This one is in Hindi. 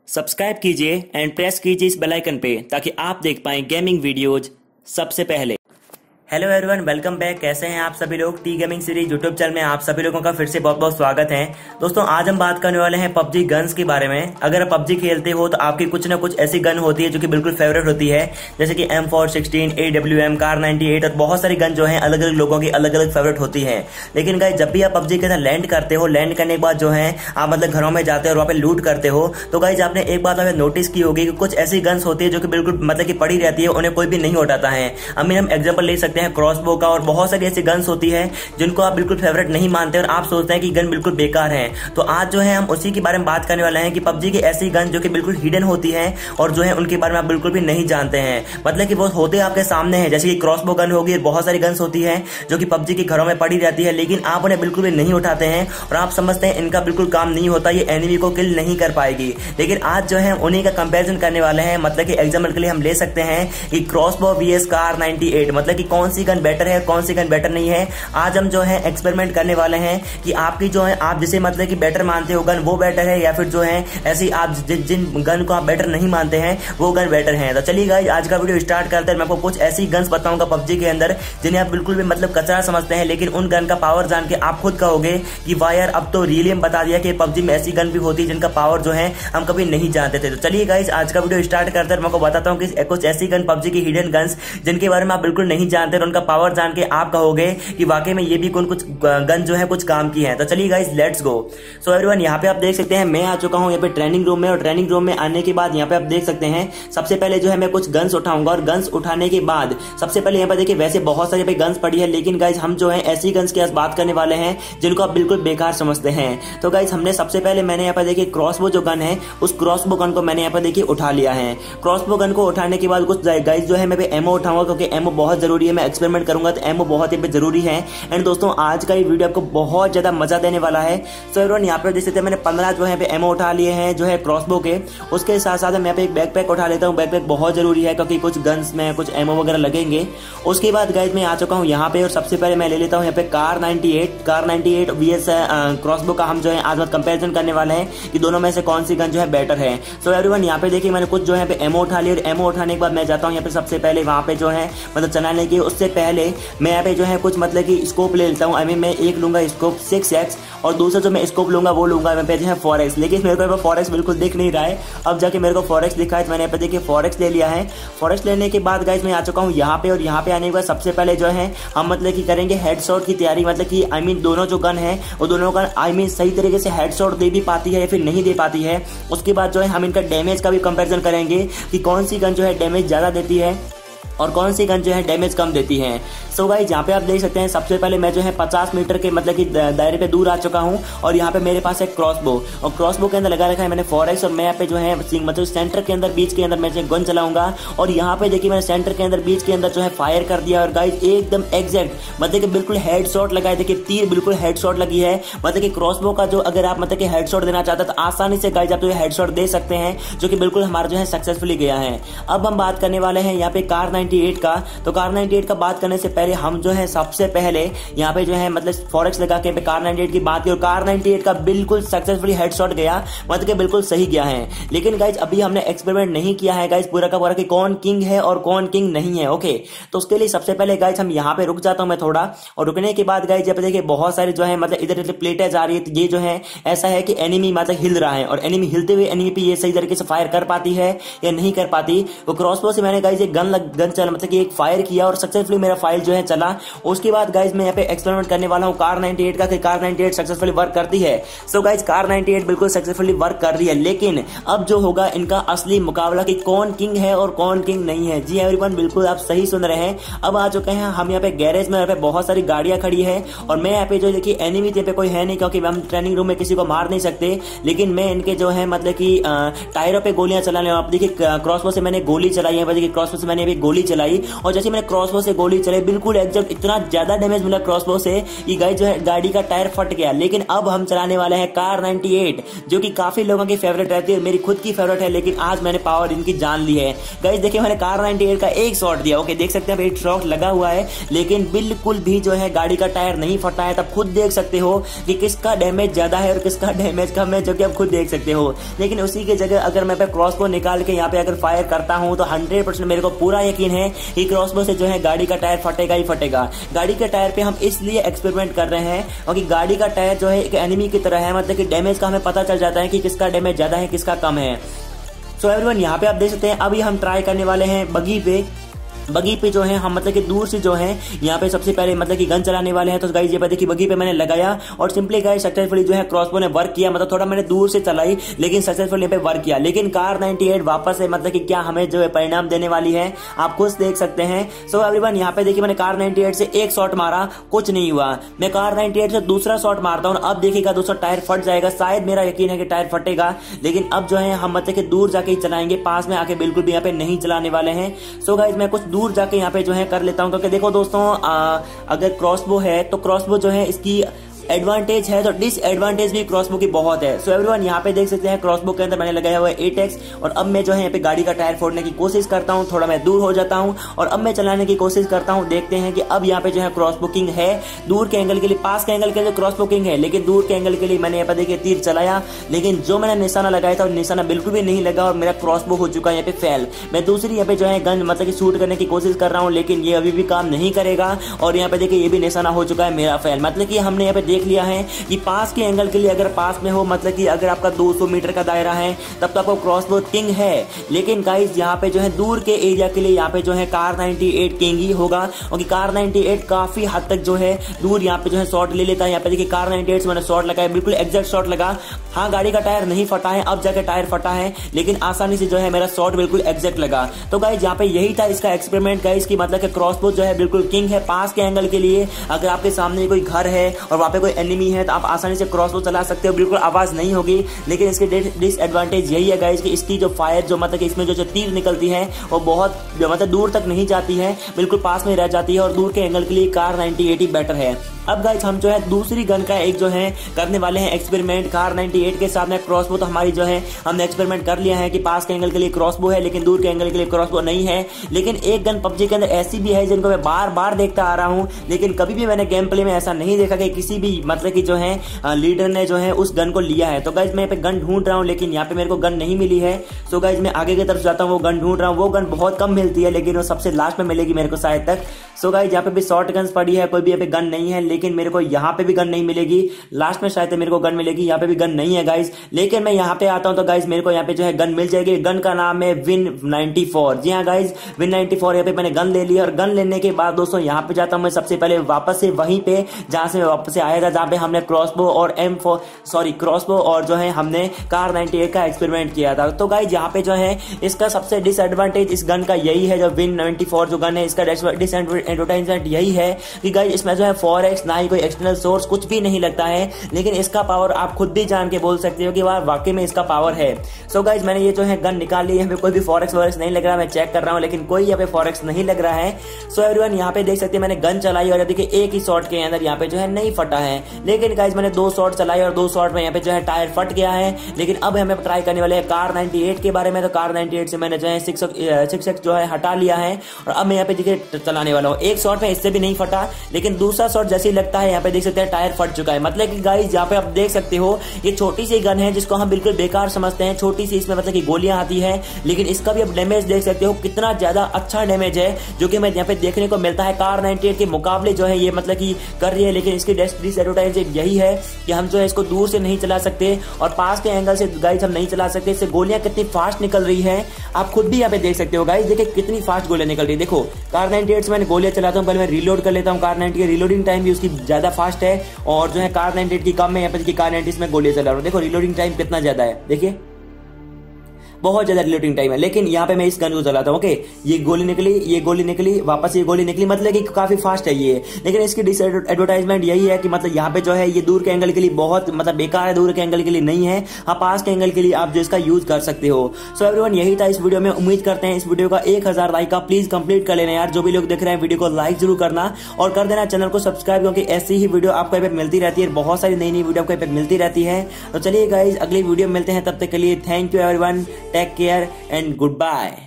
सब्सक्राइब कीजिए एंड प्रेस कीजिए इस बेल आइकन पे ताकि आप देख पाएं गेमिंग वीडियोज सबसे पहले। Hello everyone, welcome back. कैसे हैं आप सभी लोग? T gaming series YouTube channel में आप सभी लोगों का फिर से बहुत बहुत स्वागत है। दोस्तों, आज हम बात करने वाले हैं पबजी गन्स के बारे में। अगर आप पबजी खेलते हो तो आपकी कुछ ना कुछ ऐसी गन होती है जो कि बिल्कुल फेवरेट होती है, जैसे कि M416, AWM, कार 98 और बहुत सारी गन जो है अलग अलग लोगों की अलग अलग फेवरेट होती है। लेकिन गाइस, जब भी आप पबजी के अंदर लैंड करते हो, लैंड करने के बाद जो है आप मतलब घरों में जाते हो और वहाँ पे लूट करते हो, तो गाइस आपने एक बात नोटिस की होगी कि कुछ ऐसी गन्स होती है जो कि बिल्कुल मतलब की पड़ी रहती है, उन्हें कोई भी नहीं उठाता है। हम एग्जाम्पल ले सकते हैं क्रॉसबो का, और बहुत सारी ऐसी गन्स होती है जिनको आप बिल्कुल फेवरेट नहीं मानते और आप सोचते हैं कि गन बिल्कुल बेकार है। तो आज जो है हम उसी के बारे में बात करने वाले हैं कि पबजी की ऐसी गन जो कि बिल्कुल हिडन होती है और जो है उनके बारे में आप बिल्कुल भी नहीं जानते हैं। मतलब कि वो होते आपके सामने हैं, जैसे कि क्रॉसबो गन होगी, बहुत सारी गन्स होती है जो कि पबजी के घरों में पड़ी रहती है, लेकिन आप उन्हें बिल्कुल भी नहीं उठाते हैं और आप समझते हैं इनका बिल्कुल काम नहीं होता, ये एनिमी को किल नहीं कर पाएगी। लेकिन आज जो है उन्हीं का कंपेरिजन करने वाले हैं। मतलब कि एग्जाम्पल के लिए हम ले सकते हैं कि क्रॉसबो vs कार 98, मतलब कि कौन सी गन बेटर है, कौन सी गन बेटर नहीं है। आज हम जो है एक्सपेरिमेंट करने वाले हैं कि आपकी जो है आप जिसे मतलब कि बेटर मानते हो गन वो बेटर है, या फिर जो है ऐसी आप जिन गन को आप बेटर नहीं मानते हैं वो गन बेटर है। तो चलिए गाइस, आज का वीडियो स्टार्ट करते हैं। मैं आपको कुछ ऐसी गन्स बताऊंगा पबजी के अंदर जिन्हें आप बिल्कुल भी मतलब कचरा समझते हैं, लेकिन उन गन का पावर जान के आप खुद कहोगे कि वाह यार, अब तो रियली हम बता दिया कि पबजी में ऐसी गन भी होती है जिनका पावर जो है हम कभी नहीं जानते थे। तो चलिए गाइस, आज का वीडियो स्टार्ट करते हैं। मैं आपको बताता हूं कि कुछ ऐसी गन पबजी की हिडन गन्स जिनके बारे में आप बिल्कुल नहीं जानते और उनका पावर जान के आप कहोगे कि वाकई में ये भी कुछ गन जो है कुछ काम की है। तो चलिए guys, let's go. So everyone, यहाँ पे आप देख सकते हैं मैं आ चुका हूँ यहाँ पे ट्रेनिंग रूम में, और ट्रेनिंग रूम में आने के बाद यहाँ पे आप देख सकते हैं सबसे पहले जो है मैं कुछ गन्स उठाऊंगा, और गन्स उठाने के बाद सबसे पहले यहाँ पे देखिए वैसे बहुत सारी गन्स पड़ी है, लेकिन गाइस हम जो है ऐसी गन्स की बात करने वाले हैं जिनको आप बिल्कुल बेकार समझते हैं। तो गाइस, हमने सबसे पहले मैंने यहाँ पे देखिए क्रॉसबो जो गन है, उस क्रॉसबो गन को मैंने यहाँ पे देखिए उठा लिया है। क्रॉसबो गन को उठाने के बाद कुछ गाइस जो है मैं एमओ उठाऊंगा, क्योंकि एमओ बहुत जरूरी है। मैं एक्सपेरिमेंट करूंगा तो एमओ बहुत ही जरूरी है। एंड दोस्तों, आज का ये वीडियो आपको बहुत ज्यादा मजा देने वाला है। सो एवरीवन, यहाँ पे देख सकते हैं मैंने 15 जो है एमओ उठा लिए हैं जो है क्रॉसबो के। उसके साथ साथ मैं पे एक बैकपैक उठा लेता हूँ। बैकपैक बहुत जरूरी है क्योंकि कुछ गन्स में कुछ एमओ वगैरह लगेंगे। उसके बाद गाइस मैं आ चुका हूँ यहाँ पे, और सबसे पहले मैं ले लेता हूँ यहाँ पे कार 98 vs क्रॉसबो का हम जो है आज कंपेरिजन करने वाले हैं कि दोनों में से कौन सी गन जो है बेटर है। सो एवरीवन, यहाँ पे देखिए मैंने कुछ जो है एमओ उठा लिया, और एमओ उठाने के बाद मैं जाता हूँ यहाँ पे सबसे पहले वहाँ पे जो है मतलब चलाने की। उससे पहले मैं यहाँ पे जो है कुछ मतलब की स्कोप ले लेता हूँ। आई मीन मैं एक लूंगा स्कोप 6x, और दूसरा जो मैं स्कोप लूंगा वो लूंगा मैं पे जो है 4x। लेकिन मेरे को 4x बिल्कुल दिख नहीं रहा है। अब जाके मेरे को 4x दिखा है, तो मैंने यहाँ पे देखिए 4x ले लिया है। 4x लेने के बाद गाइस मैं आ चुका हूँ यहाँ पे, और यहाँ पे आने के बाद सबसे पहले जो है हम मतलब कि करेंगे हेडशॉट की तैयारी। मतलब कि आई मीन दोनों जो गन है वो दोनों गन आई मीन सही तरीके से हेडशॉट दे भी पाती है या फिर नहीं दे पाती है। उसके बाद जो है हम इनका डैमेज का भी कंपेरिजन करेंगे कि कौन सी गन जो है डैमेज ज्यादा देती है और कौन सी गन जो है डैमेज कम देती है। सो गाइस, यहाँ पे आप देख सकते हैं सबसे पहले मैं जो है 50 मीटर के मतलब कि दायरे पे दूर आ चुका हूँ, और यहाँ पे मेरे पास है क्रॉसबो, और क्रॉसबो के अंदर लगा रखा है मैंने 4x, और मैं यहाँ पे जो है मतलब सेंटर के अंदर बीच के अंदर मैं गन चलाऊंगा। और यहाँ पे देखिए मैंने सेंटर के अंदर बीच के अंदर जो है फायर कर दिया, और गाइस एकदम एग्जैक्ट मतलब कि बिल्कुल हेडशॉट लगाए। देखिए तीर बिल्कुल हेडशॉट लगी है। मतलब कि क्रॉसबो का जो अगर आप मतलब कि हेडशॉट देना चाहते हैं तो आसानी से गाइस आप जो हेडशॉट दे सकते हैं, जो कि बिल्कुल हमारा जो है सक्सेसफुली गया है। अब हम बात करने वाले हैं यहाँ पे कार 98 का। तो कार 98 का बात करने से पहले हम जो है सबसे पहले यहाँ पे जो है मतलब 4x लगा के कार 98 की बात की, और कार 98 का बिल्कुल सक्सेसफुली हेडशॉट गया, मतलब कि बिल्कुल सही गया है। लेकिन गाइस अभी हमने एक्सपेरिमेंट नहीं किया है गाइस पूरा का पूरा कि कौन किंग है और कौन किंग नहीं है। ओके, तो उसके लिए सबसे पहले गाइस हम यहाँ पे रुक जाता हूँ मैं थोड़ा, और रुकने के बाद गाइस यहाँ पे देखिए बहुत सारी जो है मतलब इधर प्लेटें जा रही है। तो ये जो है ऐसा है कि एनिमी मतलब हिल रहा है, और एनिमी हिलते हुए एनिमी पे ये सही तरीके से फायर कर पाती है या नहीं कर पाती। तो क्रॉसबो से मैंने गाइस एक गन चला मतलब कि एक फायर किया, और सक्सेसफुली मेरा फाइल जो है चला। उसके बाद गाइस मैं यहाँ पे एक्सपेरिमेंट करने वाला हूँ कार 98 का कि कार 98 सक्सेसफुली वर्क करती है। सो गाइस, कार 98 बिल्कुल सक्सेसफुली वर्क कर रही है, लेकिन अब जो होगा इनका असली मुकाबला कि कौन किंग है और कौन किंग नहीं है। जी एवरीवन, बिल्कुल आप सही सुन रहे हैं। अब आ चुके हैं हम यहाँ पे गैरेज में, यहाँ पे बहुत सारी गाड़ियां खड़ी है, और मैं यहाँ पे जो देखिए एनिमी यहाँ पे कोई है नहीं, क्योंकि हम ट्रेनिंग रूम में किसी को मार नहीं सकते। लेकिन मैं इनके जो है मतलब कि टायरों पे गोलियां चलाने, आप देखिए क्रॉसबो से मैंने गोली चलाई है, क्रॉसबो से मैंने अभी गोली चलाई और जैसे मैंने क्रॉसबो से गोली चलाई बिल्कुल एग्जैक्ट इतना ज्यादा डैमेज मिला क्रॉसबो से कि गाइस जो है गाड़ी का टायर फट गया। लेकिन अब हम चलाने वाले हैं कार 98 जो कि काफी लोगों की फेवरेट रहती है, मेरी खुद की फेवरेट है, लेकिन आज मैंने पावर इनकी जान ली है। गाइस देखिए मैंने कार 98 का एक शॉट दिया, ओके देख सकते हैं एक शॉट लगा हुआ है लेकिन बिल्कुल भी जो है गाड़ी का टायर नहीं फटा है। तब खुद देख सकते हो कि किसका डैमेज ज्यादा है और किसका डैमेज कम है, जो कि आप खुद देख सकते हो। लेकिन उसी की जगह अगर मैं क्रॉसबो निकाल के यहाँ पे अगर फायर करता हूं तो 100% मेरे को पूरा यकीन है कि क्रॉसबो से जो है गाड़ी का टायर फटेगा ही फटेगा। गाड़ी के टायर पे हम इसलिए एक्सपेरिमेंट कर रहे हैं क्योंकि गाड़ी का टायर जो है एक एनिमी की तरह है, मतलब कि डैमेज का हमें पता चल जाता है कि किसका डैमेज ज्यादा है किसका कम है। सो एवरीवन यहाँ पे आप देख सकते हैं अभी हम ट्राई करने वाले हैं बगी पे जो है हम मतलब कि दूर से जो है यहाँ पे सबसे पहले मतलब कि गन चलाने वाले हैं। तो गाइस ये देखिए बगी पे मैंने लगाया और सिंपली गाइस सक्सेसफुली जो है क्रॉसबो ने वर्क किया, मतलब थोड़ा मैंने दूर से चलाई लेकिन सक्सेसफुली यहाँ पे वर्क किया। लेकिन कार 98 वापस से मतलब कि क्या हमें जो है परिणाम देने वाली है आप खुद देख सकते हैं। सो एवरीवन यहाँ पे देखिए मैंने कार 98 से एक शॉट मारा, कुछ नहीं हुआ। मैं कार 98 से दूसरा शॉट मारता हूँ, अब देखिएगा दूसरा टायर फट जाएगा, शायद मेरा यकीन है कि टायर फटेगा। लेकिन अब जो है हम मतलब कि दूर जाके ही चलाएंगे, पास में आके बिल्कुल भी यहाँ पे नहीं चलाने वाले हैं। सो गाइस मैं कुछ दूर जाके यहाँ पे जो है कर लेता हूं क्योंकि देखो दोस्तों अगर क्रॉसबो है तो क्रॉसबो जो है इसकी एडवांटेज है तो डिसएडवांटेज भी क्रॉसबो की बहुत है। सो एवरीवन यहाँ पे देख सकते हैं क्रॉसबो के अंदर मैंने लगाया हुआ है 8x और अब मैं जो है यहाँ पे गाड़ी का टायर फोड़ने की कोशिश करता हूँ, थोड़ा मैं दूर हो जाता हूँ और अब मैं चलाने की कोशिश करता हूँ। देखते हैं कि अब यहाँ पे जो है क्रॉसबो किंग है, दूर के एंगल के लिए, पास के एंगल के लिए क्रॉसबो किंग है लेकिन दूर के एंगल के लिए मैंने यहाँ पे देखिए तीर चलाया लेकिन जो मैंने निशाना लगाया था निशाना बिल्कुल भी नहीं लगा और मेरा क्रॉसबो हो चुका है यहाँ पे फेल। मैं दूसरी यहाँ पे जो है गन मतलब कि शूट करने की कोशिश कर रहा हूँ लेकिन ये अभी भी काम नहीं करेगा और यहाँ पे देखिए ये भी निशाना हो चुका है मेरा फेल। मतलब कि हमने यहाँ पे देख लिया है कि पास के एंगल के लिए अगर पास में हो मतलब कि अगर आपका 200 मीटर का दायरा है तब तो आपको क्रॉसबो किंग है। लेकिन गाइस यहाँ पे जो है दूर के एरिया के लिए यहाँ पे जो है कार 98 किंग ही होगा क्योंकि कार 98 काफी हद तक जो है दूर यहाँ पे जो है शॉट ले लेता है। यहाँ पे देखिए कार 98 से मैंने शॉट लगाया, बिल्कुल एग्जैक्ट शॉट लगा। हाँ गाड़ी का टायर नहीं फटा है, अब जाके टायर फटा है लेकिन आसानी से जो है मेरा शॉट बिल्कुल एग्जैक्ट लगा। तो गाइस यहाँ पे यही था इसका एक्सपेरिमेंट गाइस की मतलब कि क्रॉसबो जो है बिल्कुल किंग है पास के एंगल के लिए। अगर आपके सामने कोई घर है और वहां पे कोई एनिमी है तो आप आसानी से क्रॉसबो चला सकते हो, बिल्कुल आवाज नहीं होगी। लेकिन इसके डिसएडवांटेज यही है गाइस कि इसकी जो फायर जो मतलब कि इसमें जो तीर निकलती है वो बहुत मतलब दूर तक नहीं जाती है, बिल्कुल पास में रह जाती है और दूर के एंगल के लिए कार 98 ही बेटर है। अब गाइस हम जो है दूसरी गन का एक जो है करने वाले हैं एक्सपेरिमेंट कार 98 के साथ में क्रॉसबो। तो हमारी जो है हमने एक्सपेरिमेंट कर लिया है कि पास के एंगल के लिए क्रॉसबो है लेकिन दूर के एंगल के लिए क्रॉसबो नहीं है। लेकिन एक गन पबजी के अंदर ऐसी भी है जिनको मैं बार बार देखता आ रहा हूं लेकिन कभी भी मैंने गेम प्ले में ऐसा नहीं देखा कि किसी भी मतलब कि जो है लीडर ने जो है उस गन को लिया है। तो गाइस मैं यहाँ पे गन ढूंढ रहा हूँ लेकिन यहाँ पे मेरे को गन नहीं मिली है। सो गाइस मैं आगे की तरफ जाता हूँ, वो गन ढूंढ रहा हूँ, वो गन बहुत कम मिलती है लेकिन वो सबसे लास्ट में मिलेगी मेरे को शायद तक। सो गाइस यहाँ पे भी शॉर्ट गन्स पड़ी है, कोई भी यहाँ पे गन नहीं है लेकिन मेरे को यहाँ पे भी गन नहीं मिलेगी, लास्ट में शायद मेरे को गन मिलेगी। यहाँ पे भी गन नहीं है गाइस लेकिन मैं यहाँ पे आता हूँ तो गाइस मेरे को यहाँ पे जो है गन मिल जाएगी। गन का नाम है विन 94। जी हाँ गाइस विन 94 यहाँ पे मैंने गन ले लिया और गन लेने के बाद दोस्तों यहाँ पे जाता हूँ मैं सबसे पहले वापस से वहीं पे जहां से मैं वापस से आया था, जहां पे हमने क्रॉसबो और जो है हमने कार 98 का एक्सपेरिमेंट किया था। तो गाइस यहाँ पे जो है इसका सबसे डिसएडवांटेज इस गन का यही है, जो विन 94 जो गन है इसका डिसएडवांटेज यही है कि गाइस इसमें जो है 4x ना ही कोई एक्सटर्नल सोर्स कुछ भी नहीं लगता है लेकिन इसका पावर आप खुद भी जान के बोल सकते हो कि वाकई में इसका पावर है। सो गाइस मैंने ये जो है गन निकाल ली, यहाँ पे कोई भी 4x नहीं लग रहा, मैं चेक कर रहा हूँ लेकिन कोई यहाँ पे 4x नहीं लग रहा है। सो एवरीवन यहाँ पे देख सकते हैं मैंने गन चलाई और देखिए एक ही शॉट के अंदर यहाँ पे जो है नहीं फटा है। लेकिन गाइस मैंने 2 शॉट चलाई और 2 शॉट में यहाँ पे जो है टायर फट गया है। लेकिन अब हमें ट्राई करने वाले हैं कार 98 के बारे में। तो कार 98 से मैंने जो है 6x जो है हटा लिया है और अब मैं यहाँ पे देखिए चलाने वाला हूँ। एक शॉट में इससे भी नहीं फटा लेकिन दूसरा शॉट जैसे ही लगता है यहाँ पे देख सकते हैं टायर फट चुका है। मतलब कि गाइस यहाँ पे आप देख सकते हो ये छोटी सी गन है जिसको हम बिल्कुल बेकार समझते हैं, छोटी सी इसमें मतलब कि गोलियां आती है लेकिन इसका भी आप डैमेज देख सकते हो कितना ज्यादा अच्छा डैमेज है जो कि मैं यहाँ पे देखने को मिलता है कार 98 के मुकाबले जो है ये मतलब कि कर रही है। लेकिन इसकी डिसएडवांटेज यही है कि हम जो है इसको दूर से नहीं चला सकते और पास के एंगल से गाइस हम नहीं चला सकते। इससे गोलियां कितनी फास्ट निकल रही है आप खुद भी यहाँ पे देख सकते हो गाइस, देखिए कितनी फास्ट गोलियां निकल रही है। देखो कार 98 से मैंने गोलियां चलाता हूँ, पहले मैं रीलोड कर लेता हूँ। कार 98 की रीलोडिंग टाइम भी उसकी ज्यादा फास्ट है और जो है कार 98 की कम है। यहाँ पे कार 98 में गोलियां चला रहा हूँ, देखो रीलोडिंग टाइम कितना ज्यादा है। देखिए बहुत ज्यादा रिलोडिंग टाइम है। लेकिन यहाँ पे मैं इस गन को चलाता हूँ, ओके, ये गोली निकली, वापस ये गोली निकली, मतलब कि काफी फास्ट है ये। लेकिन इसकी डिसएडवर्टाइजमेंट यही है कि मतलब यहाँ पे जो है ये दूर के एंगल के लिए बहुत मतलब बेकार है, दूर के एंगल के लिए नहीं है। हाँ, पास के एंगल के लिए आप जो इसका यूज कर सकते हो। सो एवरीवन, यही था इस वीडियो में। उम्मीद करते हैं इस वीडियो का 1000 लाइक का प्लीज कंप्लीट कर लेना यार। जो भी लोग देख रहे हैं वीडियो को लाइक जरूर करना और कर देना चैनल को सब्सक्राइब, क्योंकि ऐसी ही वीडियो आपको यहाँ पे मिलती रहती है, बहुत सारी नई वीडियो आपको यहाँ पे मिलती रहती है। तो चलिए गाइज, अगली वीडियो मिलते हैं, तब तक के लिए thank you everyone, take care and good bye.